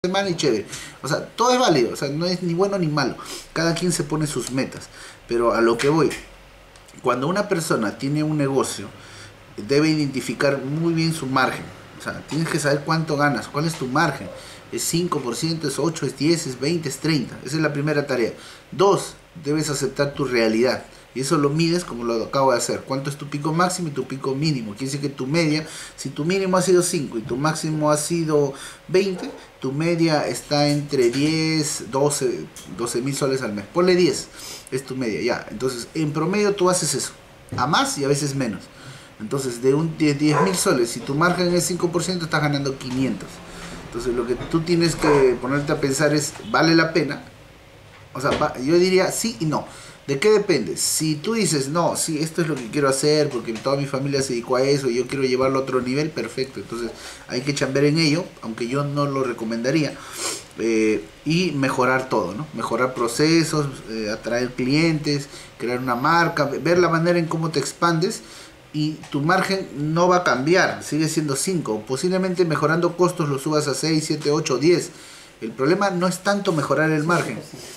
semana y chévere. O sea, todo es válido, o sea, no es ni bueno ni malo. Cada quien se pone sus metas. Pero a lo que voy, cuando una persona tiene un negocio, debe identificar muy bien su margen. O sea, tienes que saber cuánto ganas, cuál es tu margen. ¿Es 5%, es 8, es 10, es 20, es 30? Esa es la primera tarea. Dos, debes aceptar tu realidad. Y eso lo mides como lo acabo de hacer. ¿Cuánto es tu pico máximo y tu pico mínimo? Quiere decir que tu media, si tu mínimo ha sido 5 y tu máximo ha sido 20, tu media está entre 10, 12 mil soles al mes. Ponle 10, es tu media, ya. Entonces, en promedio tú haces eso. A más y a veces menos. Entonces, de 10 mil soles, si tu margen es 5%, estás ganando 500. Entonces, lo que tú tienes que ponerte a pensar es, ¿vale la pena? O sea, yo diría sí y no. ¿De qué depende? Si tú dices, no, sí, esto es lo que quiero hacer porque toda mi familia se dedicó a eso y yo quiero llevarlo a otro nivel, perfecto. Entonces hay que chambear en ello, aunque yo no lo recomendaría. Y mejorar todo, ¿no? Mejorar procesos, atraer clientes, crear una marca, ver la manera en cómo te expandes y tu margen no va a cambiar, sigue siendo 5. Posiblemente mejorando costos lo subas a 6, 7, 8, 10. El problema no es tanto mejorar el margen.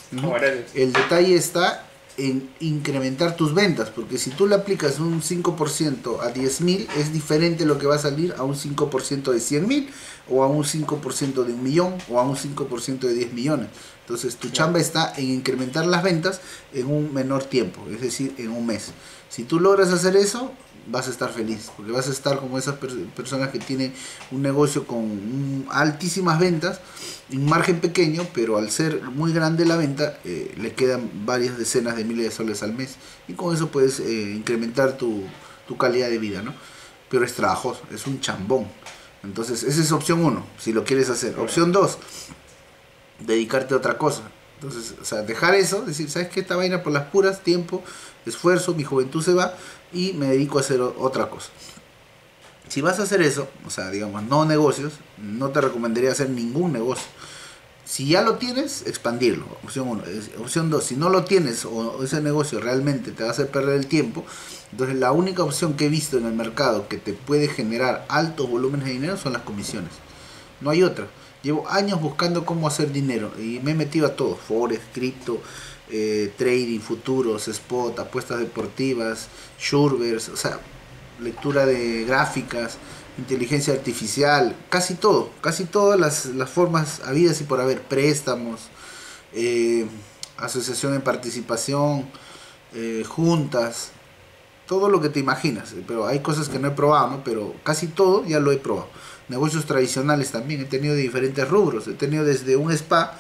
El detalle está en incrementar tus ventas, porque si tú le aplicas un 5% a 10.000, es diferente lo que va a salir a un 5% de 100.000, o a un 5% de 1.000.000, o a un 5% de 10 millones. Entonces tu chamba está en incrementar las ventas en un menor tiempo, es decir, en un mes. Si tú logras hacer eso, vas a estar feliz, porque vas a estar como esas personas que tienen un negocio con altísimas ventas, un margen pequeño, pero al ser muy grande la venta, le quedan varias decenas de miles de soles al mes, y con eso puedes incrementar tu calidad de vida, ¿no? Pero es trabajoso, es un chambón. Entonces esa es opción uno, si lo quieres hacer. Opción dos, dedicarte a otra cosa. Entonces, o sea, dejar eso, decir, ¿sabes qué? Esta vaina por las puras, tiempo, esfuerzo, mi juventud se va y me dedico a hacer otra cosa. Si vas a hacer eso, o sea, digamos, no negocios, no te recomendaría hacer ningún negocio. Si ya lo tienes, expandirlo, opción 1. Opción 2, si no lo tienes o ese negocio realmente te va a hacer perder el tiempo, entonces la única opción que he visto en el mercado que te puede generar altos volúmenes de dinero son las comisiones. No hay otra. Llevo años buscando cómo hacer dinero y me he metido a todo: forex, cripto, trading, futuros, spot, apuestas deportivas, Shurbers, o sea, lectura de gráficas, inteligencia artificial, casi todas las formas habidas y por haber, préstamos, eh, asociación en participación, juntas, todo lo que te imaginas. Pero hay cosas que no he probado, ¿no? Pero casi todo ya lo he probado. Negocios tradicionales también he tenido de diferentes rubros. He tenido desde un spa,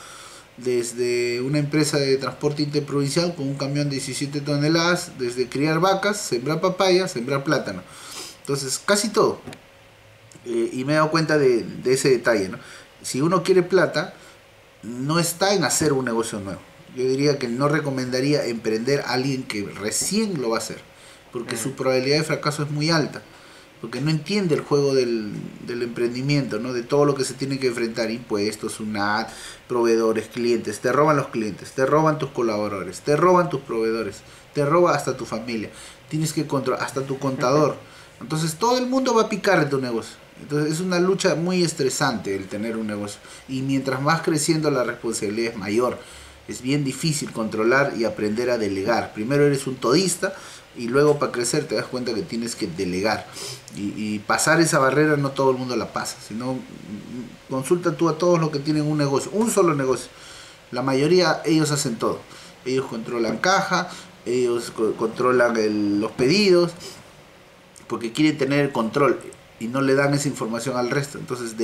desde una empresa de transporte interprovincial con un camión de 17 toneladas, desde criar vacas, sembrar papaya, sembrar plátano. Entonces, casi todo. Y me he dado cuenta de ese detalle, ¿no? Si uno quiere plata, no está en hacer un negocio nuevo. Yo diría que no recomendaría emprender a alguien que recién lo va a hacer, porque su probabilidad de fracaso es muy alta, porque no entiende el juego del emprendimiento, ¿no? De todo lo que se tiene que enfrentar: impuestos, SUNAT, proveedores, clientes. Te roban los clientes, te roban tus colaboradores, te roban tus proveedores, te roba hasta tu familia, tienes que controlar hasta tu contador. Entonces todo el mundo va a picar en tu negocio. Entonces es una lucha muy estresante el tener un negocio, y mientras más creciendo la responsabilidad es mayor. Es bien difícil controlar y aprender a delegar. Primero eres un todista y luego para crecer te das cuenta que tienes que delegar. Y pasar esa barrera no todo el mundo la pasa. Sino consulta tú a todos los que tienen un negocio, un solo negocio. La mayoría, ellos hacen todo. Ellos controlan caja, ellos controlan los pedidos, porque quieren tener el control y no le dan esa información al resto. Entonces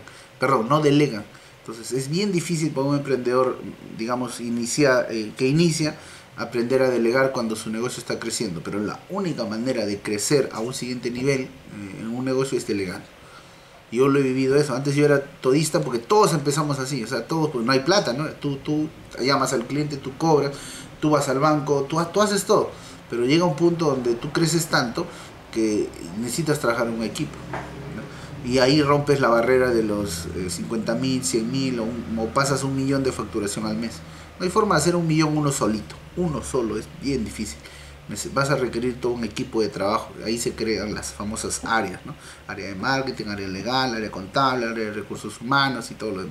no delegan. Entonces es bien difícil para un emprendedor, digamos, que inicia, aprender a delegar cuando su negocio está creciendo. Pero la única manera de crecer a un siguiente nivel en un negocio es delegar. Yo lo he vivido eso. Antes yo era todista porque todos empezamos así. O sea, todos, pues no hay plata, ¿no? Tú llamas al cliente, tú cobras, tú vas al banco, tú haces todo. Pero llega un punto donde tú creces tanto que necesitas trabajar en un equipo, ¿no? Y ahí rompes la barrera de los 50.000, 100.000 o pasas 1.000.000 de facturación al mes. No hay forma de hacer 1.000.000 uno solito, uno solo, es bien difícil. Vas a requerir todo un equipo de trabajo. Ahí se crean las famosas áreas, ¿no? Área de marketing, área legal, área contable, área de recursos humanos y todo lo demás.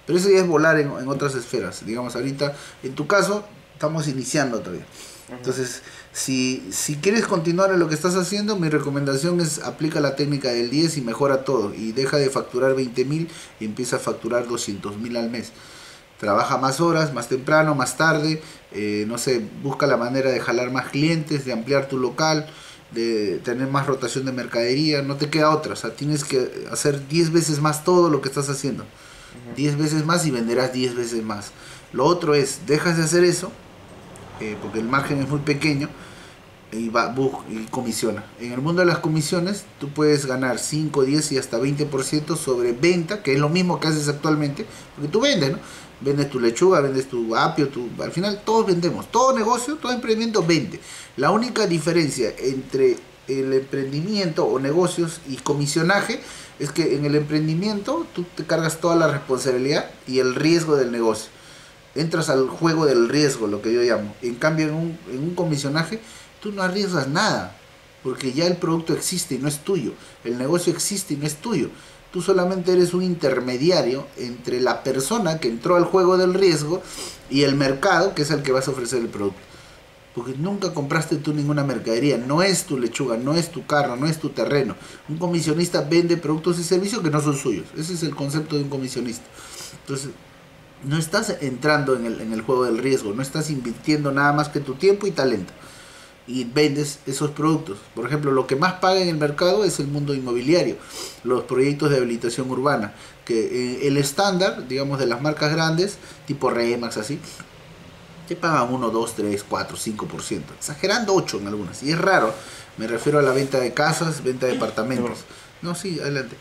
Pero eso ya es volar en otras esferas. Digamos, ahorita, en tu caso, estamos iniciando todavía. Entonces, si quieres continuar en lo que estás haciendo, mi recomendación es aplica la técnica del 10 y mejora todo. Y deja de facturar 20.000 y empieza a facturar 200.000 al mes. Trabaja más horas, más temprano, más tarde. No sé, busca la manera de jalar más clientes, de ampliar tu local, de tener más rotación de mercadería. No te queda otra. O sea, tienes que hacer 10 veces más todo lo que estás haciendo. 10 veces más y venderás 10 veces más. Lo otro es, dejas de hacer eso, porque el margen es muy pequeño, y comisiona. En el mundo de las comisiones, tú puedes ganar 5, 10 y hasta 20% sobre venta, que es lo mismo que haces actualmente, porque tú vendes, ¿no? Vendes tu lechuga, vendes tu apio, al final todos vendemos, todo negocio, todo emprendimiento vende. La única diferencia entre el emprendimiento o negocios y comisionaje es que en el emprendimiento tú te cargas toda la responsabilidad y el riesgo del negocio. Entras al juego del riesgo, lo que yo llamo. En cambio, en un comisionaje, tú no arriesgas nada, porque ya el producto existe y no es tuyo. El negocio existe y no es tuyo. Tú solamente eres un intermediario entre la persona que entró al juego del riesgo y el mercado, que es el que vas a ofrecer el producto. Porque nunca compraste tú ninguna mercadería, no es tu lechuga, no es tu carro, no es tu terreno. Un comisionista vende productos y servicios que no son suyos. Ese es el concepto de un comisionista. Entonces, no estás entrando en el juego del riesgo, no estás invirtiendo nada más que tu tiempo y talento. Y vendes esos productos. Por ejemplo, lo que más paga en el mercado es el mundo inmobiliario, los proyectos de habilitación urbana, que el estándar, digamos, de las marcas grandes, tipo Remax, así, te pagan 1, 2, 3, 4, 5%, exagerando 8 en algunas, y es raro, me refiero a la venta de casas, venta de departamentos. No, sí, adelante.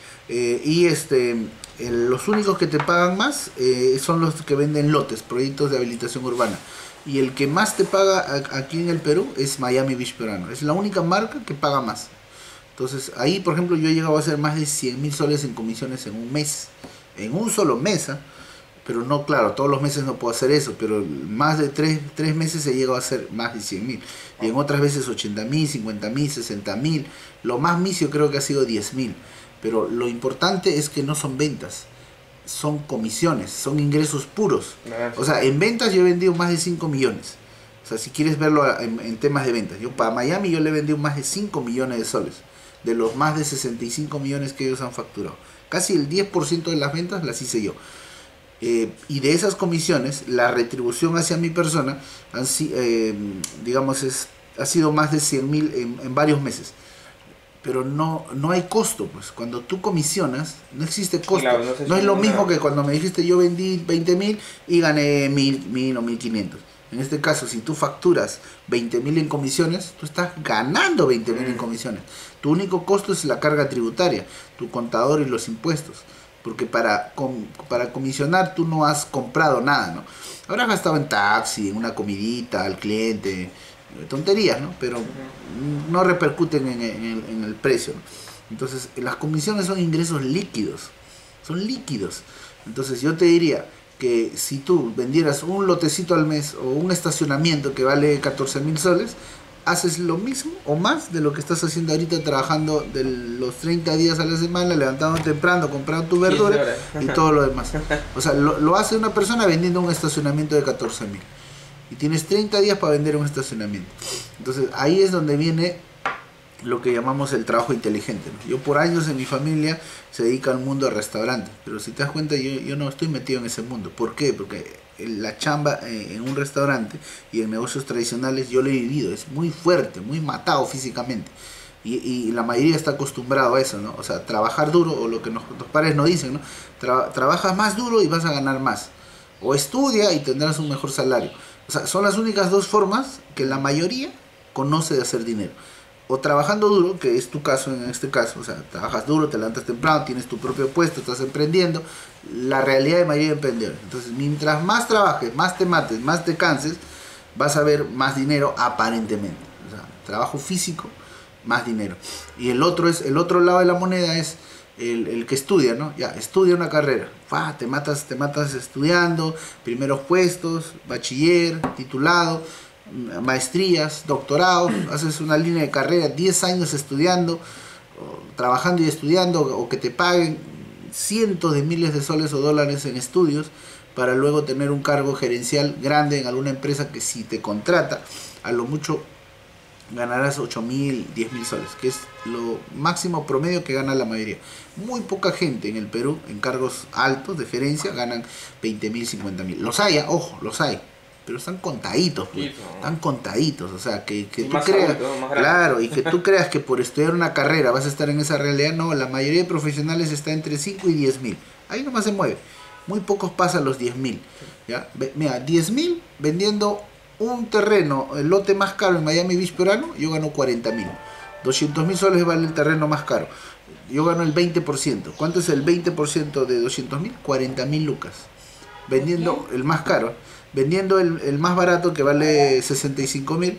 Los únicos que te pagan más son los que venden lotes, proyectos de habilitación urbana. Y el que más te paga aquí en el Perú es Miami Beach Peruano. Es la única marca que paga más. Entonces, ahí, por ejemplo, yo he llegado a hacer más de 100.000 soles en comisiones en un mes. En un solo mes, ¿eh? Pero no, claro, todos los meses no puedo hacer eso, pero más de 3 meses he llegado a hacer más de 100.000. Y en otras veces 80.000, 50.000, 60.000. Lo más misio creo que ha sido 10.000. Pero lo importante es que no son ventas, son comisiones, son ingresos puros. O sea, en ventas yo he vendido más de 5 millones. O sea, si quieres verlo en temas de ventas. Yo para Miami yo le he vendido más de 5 millones de soles. De los más de 65 millones que ellos han facturado. Casi el 10% de las ventas las hice yo. Y de esas comisiones, la retribución hacia mi persona, digamos, ha sido más de 100.000 en varios meses. Pero no hay costo, pues. Cuando tú comisionas, no existe costo. Claro, no es lo mismo que cuando me dijiste yo vendí 20.000 y gané 1.000 o 1.500. En este caso, si tú facturas 20.000 en comisiones, tú estás ganando 20.000 en comisiones. Tu único costo es la carga tributaria, tu contador y los impuestos. Porque para comisionar tú no has comprado nada, ¿no? Habrás gastado en taxi, en una comidita al cliente, tonterías, ¿no? Pero no repercuten en el precio, ¿no? Entonces, las comisiones son ingresos líquidos, son líquidos. Entonces, yo te diría que si tú vendieras un lotecito al mes o un estacionamiento que vale 14.000 soles, haces lo mismo o más de lo que estás haciendo ahorita, trabajando de los 30 días a la semana, levantando temprano, comprando tu verdura y todo lo demás. O sea, lo hace una persona vendiendo un estacionamiento de 14.000. Y tienes 30 días para vender un estacionamiento. Entonces ahí es donde viene lo que llamamos el trabajo inteligente, ¿no? Yo por años en mi familia se dedica al mundo del restaurante, pero si te das cuenta yo no estoy metido en ese mundo. ¿Por qué? Porque la chamba en un restaurante y en negocios tradicionales yo lo he vivido, es muy fuerte, muy matado físicamente. Y la mayoría está acostumbrado a eso, ¿no? O sea, trabajar duro, o lo que nuestros padres nos dicen, ¿no? Trabajas más duro y vas a ganar más. O estudia y tendrás un mejor salario. O sea, son las únicas dos formas que la mayoría conoce de hacer dinero. O trabajando duro, que es tu caso en este caso, o sea, trabajas duro, te levantas temprano, tienes tu propio puesto, estás emprendiendo, la realidad de mayoría de emprendedores. Entonces, mientras más trabajes, más te mates, más te canses, vas a ver más dinero aparentemente. O sea, trabajo físico, más dinero. Y el otro lado de la moneda es el que estudia, ¿no? Ya, estudia una carrera, te matas estudiando, primeros puestos, bachiller, titulado, maestrías, doctorados, haces una línea de carrera, 10 años estudiando, trabajando y estudiando, o que te paguen, cientos de miles de soles o dólares en estudios para luego tener un cargo gerencial grande en alguna empresa que si te contrata, a lo mucho ganarás 8.000, 10.000 soles, que es lo máximo promedio que gana la mayoría. Muy poca gente en el Perú, en cargos altos de gerencia, ganan 20.000, 50.000. Los hay, ojo, los hay, pero están contaditos, pues. Están contaditos, o sea, que tú creas, claro, y que tú creas que por estudiar una carrera vas a estar en esa realidad. No, la mayoría de profesionales está entre 5 y 10.000, ahí nomás se mueve, muy pocos pasan los 10.000, ¿ya? Mira, 10.000 vendiendo un terreno, el lote más caro en Miami Beach por año, yo gano 40.000. 200.000 soles vale el terreno más caro, yo gano el 20%. ¿Cuánto es el 20% de 200.000? 40.000 lucas. Vendiendo el más caro, vendiendo el más barato que vale 65.000,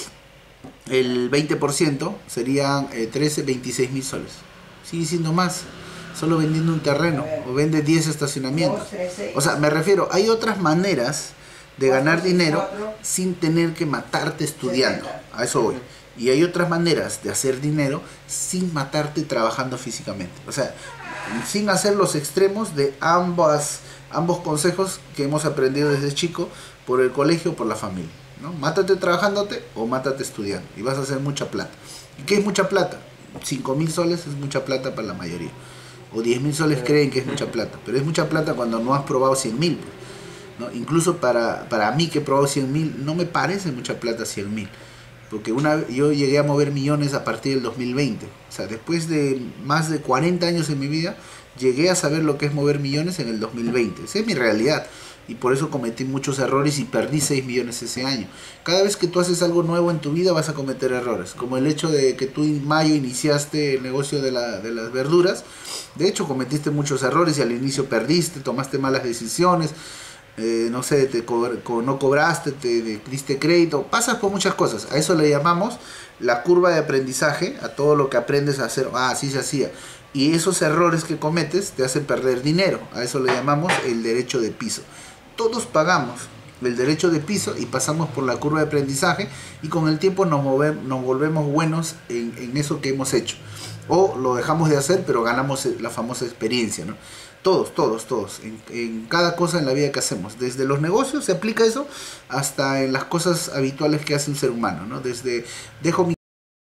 el 20% serían 26.000 soles. Sigue siendo más, solo vendiendo un terreno, o vende 10 estacionamientos. O sea, me refiero, hay otras maneras de ganar dinero sin tener que matarte estudiando, a eso voy. Y hay otras maneras de hacer dinero sin matarte trabajando físicamente. O sea, sin hacer los extremos de ambos consejos que hemos aprendido desde chico, por el colegio o por la familia, ¿no? Mátate trabajándote o mátate estudiando y vas a hacer mucha plata. ¿Y qué es mucha plata? 5.000 soles es mucha plata para la mayoría. O 10.000 soles creen que es mucha plata, pero es mucha plata cuando no has probado 100.000. ¿No? Incluso para mí que he probado 100.000, no me parece mucha plata 100.000, porque yo llegué a mover millones a partir del 2020, o sea, después de más de 40 años en mi vida, llegué a saber lo que es mover millones en el 2020, esa es mi realidad, y por eso cometí muchos errores y perdí 6 millones ese año. Cada vez que tú haces algo nuevo en tu vida vas a cometer errores, como el hecho de que tú en mayo iniciaste el negocio de las verduras. De hecho cometiste muchos errores y al inicio perdiste, tomaste malas decisiones, no sé, no cobraste, te diste crédito, pasas por muchas cosas. A eso le llamamos la curva de aprendizaje, a todo lo que aprendes a hacer, así se hacía. Y esos errores que cometes te hacen perder dinero, a eso le llamamos el derecho de piso. Todos pagamos el derecho de piso y pasamos por la curva de aprendizaje y con el tiempo nos volvemos buenos en eso que hemos hecho. O lo dejamos de hacer, pero ganamos la famosa experiencia, ¿no? Todos. En cada cosa en la vida que hacemos. Desde los negocios se aplica eso hasta en las cosas habituales que hace un ser humano, ¿no? Desde dejo mi